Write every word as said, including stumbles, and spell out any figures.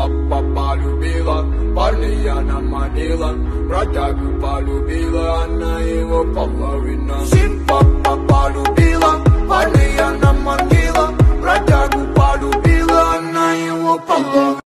папа полюбила, парня она манила, бродягу полюбила, она его половина.